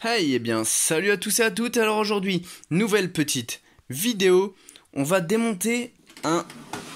Hey, eh bien, salut à tous et à toutes. Alors aujourd'hui, nouvelle petite vidéo. On va démonter un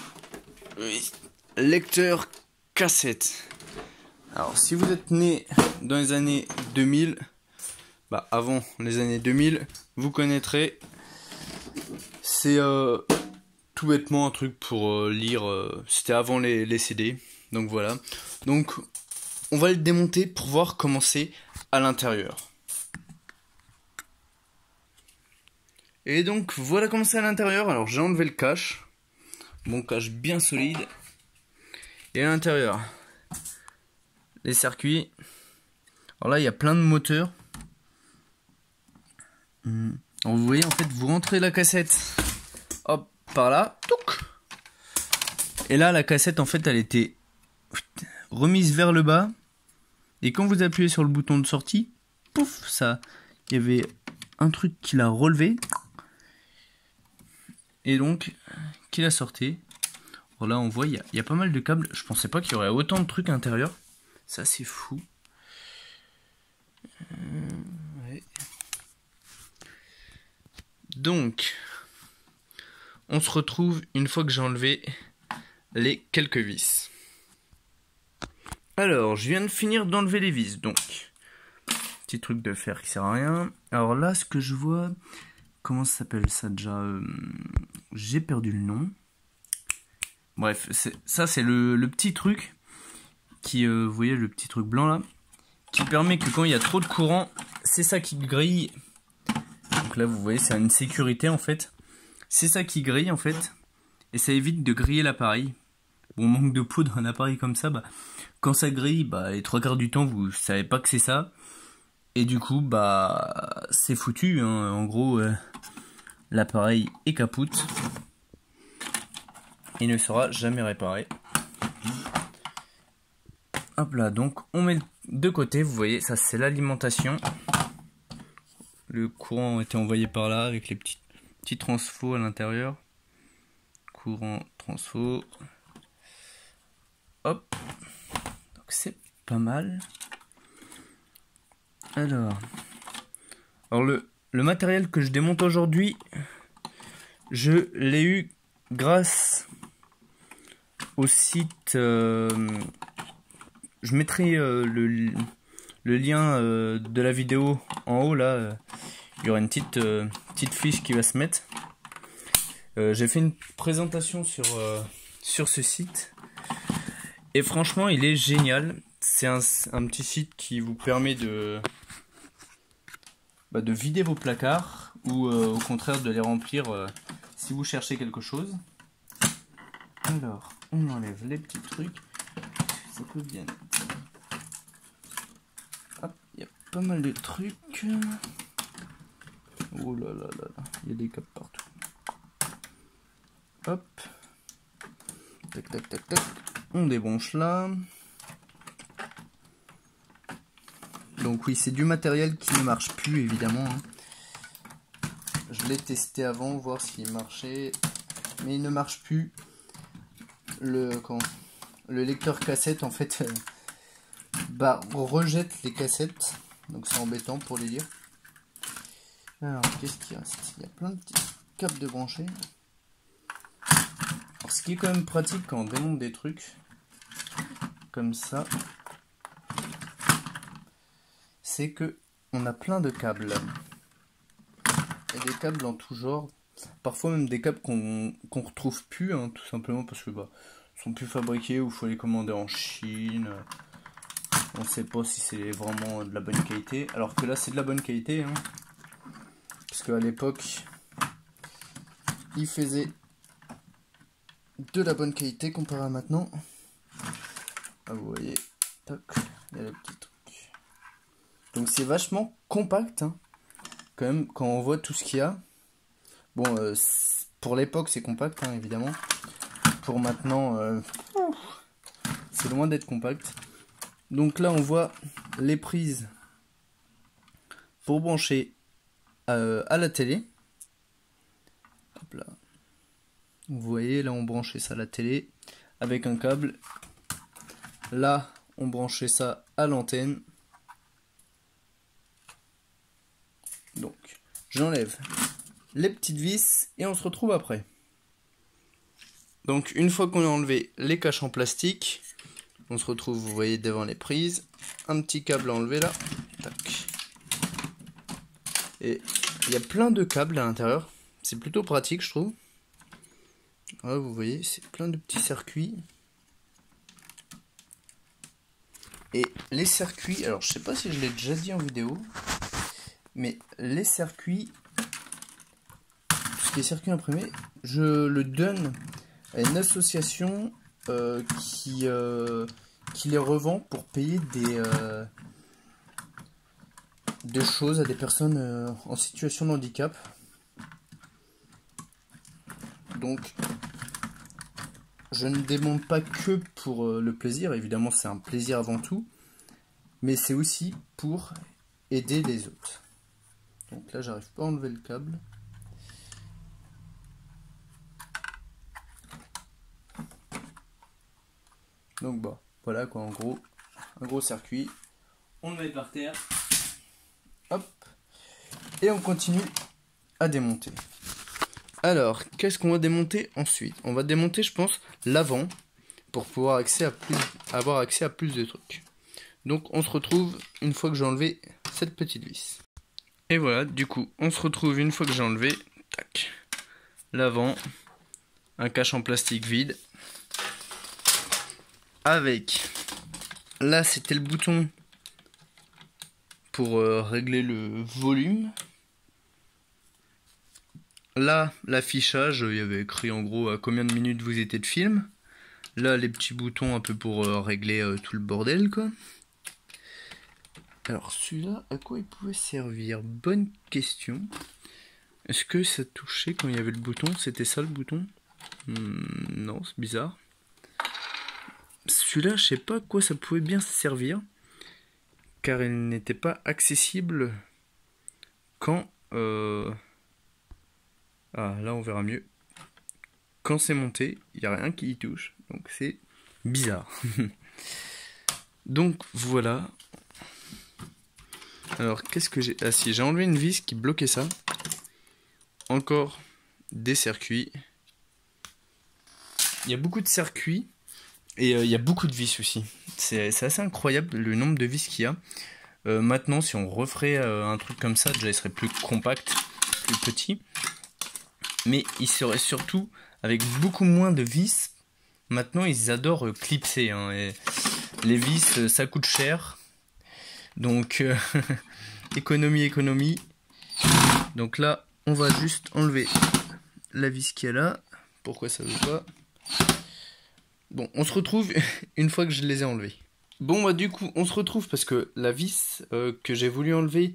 lecteur cassette. Alors, si vous êtes né dans les années 2000, avant les années 2000, vous connaîtrez. C'est tout bêtement un truc pour lire. C'était avant les CD. Donc voilà. Donc, on va le démonter pour voir comment c'est à l'intérieur. Et donc voilà comment c'est à l'intérieur. Alors j'ai enlevé le cache. Bon cache bien solide. Et à l'intérieur, les circuits. Alors là il y a plein de moteurs. Alors vous voyez en fait vous rentrez la cassette. Hop par là. Touc. Et là la cassette en fait elle était remise vers le bas. Et quand vous appuyez sur le bouton de sortie, pouf, ça, il y avait un truc qui l'a relevé. Et donc, qui l'a sorti. Alors là, on voit, il y a pas mal de câbles. Je pensais pas qu'il y aurait autant de trucs à l'intérieur. Ça, c'est fou. Ouais. Donc, on se retrouve une fois que j'ai enlevé les quelques vis. Alors, je viens de finir d'enlever les vis. Donc, petit truc de fer qui sert à rien. Alors là, ce que je vois... Comment ça s'appelle ça déjà j'ai perdu le nom. Bref, ça c'est le petit truc qui, vous voyez le petit truc blanc là, qui permet que quand il y a trop de courant, c'est ça qui grille. Donc là vous voyez c'est une sécurité en fait. C'est ça qui grille en fait. Et ça évite de griller l'appareil. Bon, manque de poudre, un appareil comme ça, quand ça grille, les trois quarts du temps vous savez pas que c'est ça. Et du coup, c'est foutu, hein. En gros, l'appareil est capoute. Il ne sera jamais réparé. Hop là, donc on met de côté, vous voyez, ça c'est l'alimentation. Le courant a été envoyé par là avec les petits transfos à l'intérieur. Courant, transfo. Hop. Donc c'est pas mal. Alors le matériel que je démonte aujourd'hui, je l'ai eu grâce au site. Je mettrai le lien de la vidéo en haut là. Il y aura une petite fiche qui va se mettre. J'ai fait une présentation sur ce site et franchement il est génial. C'est un petit site qui vous permet de vider vos placards ou au contraire de les remplir si vous cherchez quelque chose. Alors, on enlève les petits trucs. Ça peut bien être. Hop, il y a pas mal de trucs. Oh là là là là, il y a des câbles partout. Hop. Tac tac tac tac. On débranche là. Donc oui, c'est du matériel qui ne marche plus évidemment. Je l'ai testé avant, voir s'il marchait, mais il ne marche plus. Le lecteur cassette en fait rejette les cassettes, donc c'est embêtant pour les lire. Alors qu'est-ce qu'il reste? Il y a plein de petits câbles de brancher. Alors, ce qui est quand même pratique quand on démonte des trucs comme ça, c'est que on a plein de câbles et des câbles en tout genre, parfois même des câbles qu'on retrouve plus, hein, tout simplement parce que sont plus fabriqués ou il faut les commander en Chine. On sait pas si c'est vraiment de la bonne qualité, alors que là c'est de la bonne qualité, hein, parce qu'à l'époque ils faisaient de la bonne qualité comparé à maintenant. Ah, vous voyez, toc, il y a le petit truc. Donc c'est vachement compact, hein, quand même, quand on voit tout ce qu'il y a. Bon, pour l'époque c'est compact, hein, évidemment. Pour maintenant, c'est loin d'être compact. Donc là on voit les prises pour brancher à la télé. Hop là. Vous voyez, là on branchait ça à la télé avec un câble. Là on branchait ça à l'antenne. Donc, j'enlève les petites vis et on se retrouve après. Donc, une fois qu'on a enlevé les caches en plastique, on se retrouve, vous voyez, devant les prises. Un petit câble à enlever là. Tac. Et il y a plein de câbles à l'intérieur. C'est plutôt pratique, je trouve. Là, vous voyez, c'est plein de petits circuits. Et les circuits, alors je sais pas si je l'ai déjà dit en vidéo, mais les circuits, tout ce qui est circuit imprimé, je le donne à une association qui les revend pour payer des choses à des personnes en situation de handicap. Donc je ne démonte pas que pour le plaisir, évidemment c'est un plaisir avant tout, mais c'est aussi pour aider les autres. Donc là j'arrive pas à enlever le câble. Donc bah voilà quoi, en gros, un gros circuit. On le met par terre. Hop. Et on continue à démonter. Alors, qu'est-ce qu'on va démonter ensuite? On va démonter, je pense, l'avant pour pouvoir avoir accès à plus de trucs. Donc, on se retrouve une fois que j'ai enlevé cette petite vis. Et voilà, du coup, on se retrouve une fois que j'ai enlevé, tac, l'avant, un cache en plastique vide, avec, là, c'était le bouton pour régler le volume. Là, l'affichage, il y avait écrit en gros à combien de minutes vous étiez de film. Là, les petits boutons un peu pour régler tout le bordel, quoi. Alors, celui-là, à quoi il pouvait servir? Bonne question. Est-ce que ça touchait quand il y avait le bouton? C'était ça le bouton? Non, c'est bizarre. Celui-là, je sais pas à quoi ça pouvait bien servir. Car il n'était pas accessible quand... Ah, là on verra mieux. Quand c'est monté, il n'y a rien qui y touche. Donc c'est bizarre. Donc voilà. Alors qu'est-ce que j'ai... Ah si, j'ai enlevé une vis qui bloquait ça. Encore des circuits. Il y a beaucoup de circuits. Et il y a beaucoup de vis aussi. C'est assez incroyable le nombre de vis qu'il y a. Maintenant, si on referait un truc comme ça, déjà il serait plus compact, plus petit. Mais il serait surtout avec beaucoup moins de vis. Maintenant, ils adorent clipser. Hein, et les vis, ça coûte cher. Donc, économie. Donc là, on va juste enlever la vis qu'il y a là. Pourquoi ça veut pas? Bon, on se retrouve une fois que je les ai enlevés. Bon, bah du coup, on se retrouve parce que la vis que j'ai voulu enlever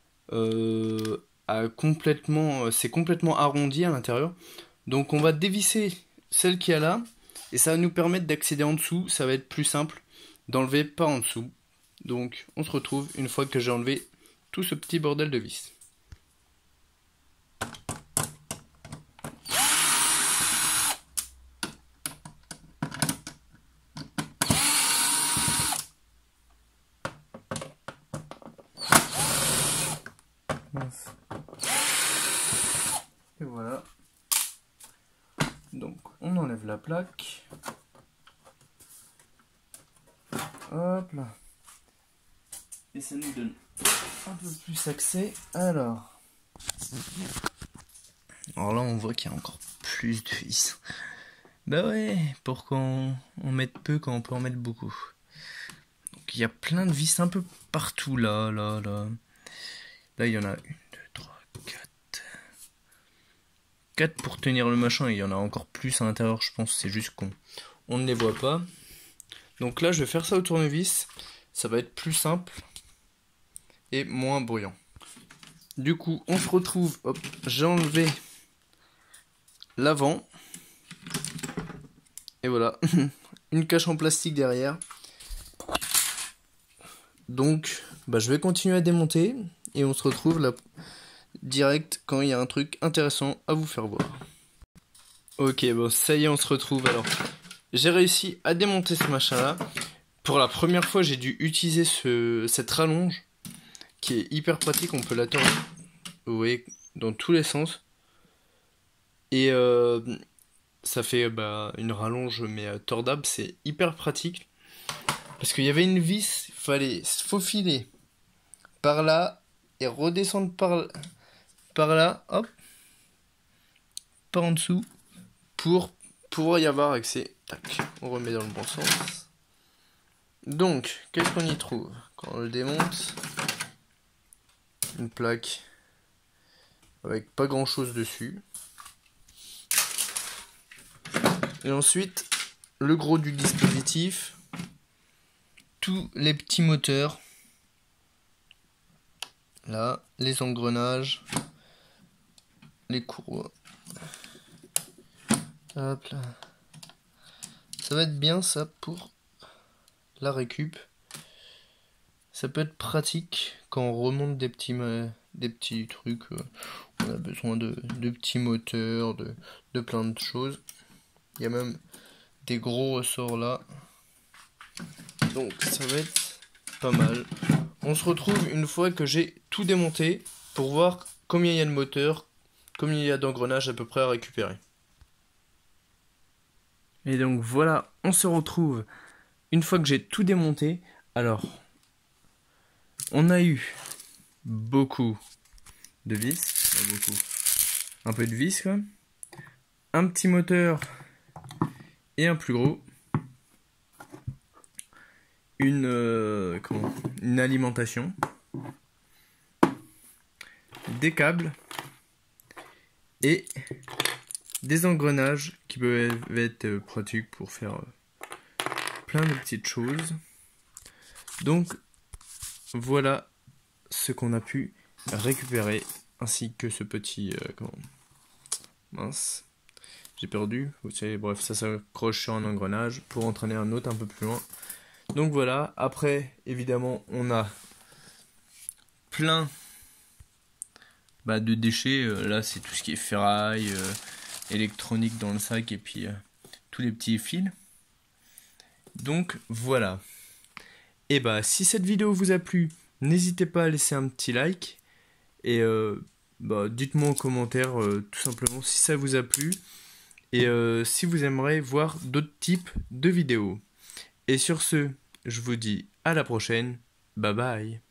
s'est complètement arrondie à l'intérieur. Donc on va dévisser celle qui est là et ça va nous permettre d'accéder en dessous. Ça va être plus simple d'enlever par en dessous. Donc on se retrouve une fois que j'ai enlevé tout ce petit bordel de vis. Et voilà. Donc on enlève la plaque. Hop là. Et ça nous donne un peu plus accès. Alors là on voit qu'il y a encore plus de vis. Bah ouais, pourquoi on met peu quand on peut en mettre beaucoup. Donc il y a plein de vis un peu partout là. Là il y en a 1, 2, 3, 4. 4 pour tenir le machin et il y en a encore plus à l'intérieur, je pense. C'est juste qu'on ne les voit pas. Donc là je vais faire ça au tournevis. Ça va être plus simple et moins bruyant. Du coup on se retrouve. Hop, j'ai enlevé l'avant. Et voilà. Une cache en plastique derrière. Donc bah, je vais continuer à démonter. Et on se retrouve là direct quand il y a un truc intéressant à vous faire voir. Ok, bon ça y est, on se retrouve. Alors j'ai réussi à démonter ce machin là. Pour la première fois j'ai dû utiliser cette rallonge qui est hyper pratique. On peut la tourner vous voyez, dans tous les sens. Et ça fait une rallonge mais tordable, c'est hyper pratique. Parce qu'il y avait une vis, il fallait se faufiler par là et redescendre par là, hop, par en dessous, pour pouvoir y avoir accès. Tac, on remet dans le bon sens. Donc, qu'est-ce qu'on y trouve? Quand on le démonte, une plaque avec pas grand chose dessus. Et ensuite, le gros du dispositif, tous les petits moteurs. Là, les engrenages, les courroies. Hop là. Ça va être bien ça pour la récup. Ça peut être pratique quand on remonte des petits trucs. On a besoin de petits moteurs, de plein de choses. Il y a même des gros ressorts là. Donc ça va être pas mal. On se retrouve une fois que j'ai tout démonté pour voir combien il y a de moteurs, combien il y a d'engrenages à peu près à récupérer. Et donc voilà, on se retrouve une fois que j'ai tout démonté. Alors, on a eu beaucoup de vis, un peu de vis quand même, un petit moteur et un plus gros, une alimentation, des câbles et des engrenages qui peuvent être pratiques pour faire plein de petites choses. Donc voilà ce qu'on a pu récupérer, ainsi que ce petit mince, j'ai perdu, vous savez, bref, ça s'accroche sur un engrenage pour entraîner un autre un peu plus loin. Donc voilà, après évidemment on a plein de déchets. Là c'est tout ce qui est ferraille, électronique dans le sac, et puis tous les petits fils. Donc voilà. Et si cette vidéo vous a plu, n'hésitez pas à laisser un petit like. Et dites-moi en commentaire tout simplement si ça vous a plu. Et si vous aimeriez voir d'autres types de vidéos. Et sur ce, je vous dis à la prochaine. Bye bye.